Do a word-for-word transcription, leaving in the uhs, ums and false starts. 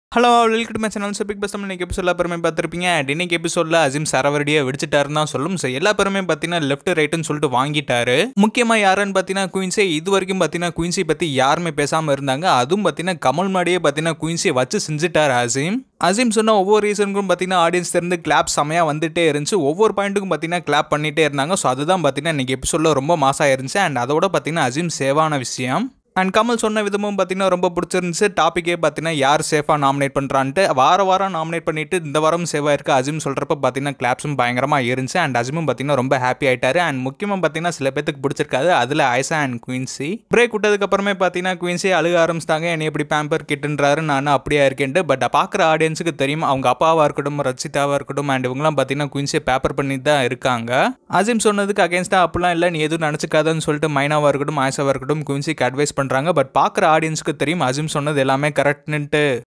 Hello welcome to my channel. So Bigg Boss Tamil இன்னைக்கு எபிசோடில் பெருமை பார்த்துருப்பீங்க. அண்ட் இன்னைக்கு எபிசோடில் அசீம் சரவரடியை வெடிச்சிட்டாருன்னு தான் சொல்லும். ஸோ எல்லா பெருமையும் பார்த்தீங்கன்னா லெஃப்ட் ரைட்டுன்னு சொல்லிட்டு வாங்கிட்டாரு. முக்கியமாக யாருன்னு பார்த்தீங்கன்னா குயின்ஸே. இது வரைக்கும் பார்த்தீங்கன்னா குயின்ஸை பற்றி யாருமே பேசாமல் இருந்தாங்க. அதுவும் பார்த்தீங்கன்னா கமல் மாடியே பார்த்தீங்கன்னா குயின்ஸை வச்சு செஞ்சுட்டார் அசீம். அசீம் சொன்ன ஒவ்வொரு ரீசனுக்கும் பார்த்தீங்கன்னா ஆடியன்ஸ் இருந்து கிளாப் செமையாக வந்துட்டே இருந்துச்சு. ஒவ்வொரு பாயிண்ட்டுக்கும் பார்த்தீங்கன்னா கிளாப் பண்ணிட்டே இருந்தாங்க. ஸோ அதுதான் பார்த்தீங்கன்னா இன்னைக்கு எபிசோடில் ரொம்ப மாசாக இருந்துச்சு. அண்ட் அதோட பார்த்தீங்கன்னா அசீம் சேவான விஷயம். அண்ட் கமல் சொன்ன விதமும் பார்த்தீங்கன்னா ரொம்ப பிடிச்சிருந்துச்சு. டாப்பிக்கே பார்த்தீங்கன்னா யார் சேஃபாக நாமினேட் பண்ணுறான்ட்டு வார வாரம் நாமினேட் பண்ணிட்டு இந்த வாரம் சேவாக இருக்குது அசீம் சொல்கிறப்ப பார்த்தீங்கன்னா கிளாப்ஸும் பயங்கரமாக இருந்துச்சு. அண்ட் அசீமும் பார்த்தீங்கன்னா ரொம்ப ஹாப்பி ஆகிட்டாரு. அண்ட் முக்கியமாக பார்த்தீங்கன்னா சில பேருக்கு பிடிச்சிருக்காது. அதில் ஐசா அண்ட் குயின்சி பிரேக் விட்டதுக்கப்புறமே பார்த்தீங்கன்னா குயின்சி அழுக ஆரம்பிச்சிட்டாங்க. என்னை எப்படி பேம்பர் கிட்டுன்றாரு, நான் அப்படியே இருக்கேன்ட்டு. பட் பார்க்குற ஆடியன்ஸுக்கு தெரியும் அவங்க அப்பாவாக இருக்கட்டும், ரச்சிதாவாக இருக்கட்டும், அண்ட் இவங்களாம் பார்த்தீங்கன்னா குயின்சியை பேப்பர் பண்ணி தான் இருக்காங்க. அசீம் சொன்னதுக்கு அகேன்ஸ்டாக அப்படிலாம் இல்லை, நீ எதுவும் நினச்சிக்காதுன்னு சொல்லிட்டு மைனாவாக இருக்கட்டும், ஆயிஷாவாக இருக்கட்டும் குயின்சிக்கு அட்வைஸ் பண்ணுறாங்க. பட் பார்க்குற ஆடியன்ஸுக்கு தெரியும் அசீம் சொன்னது எல்லாமே கரெக்ட்னுட்டு.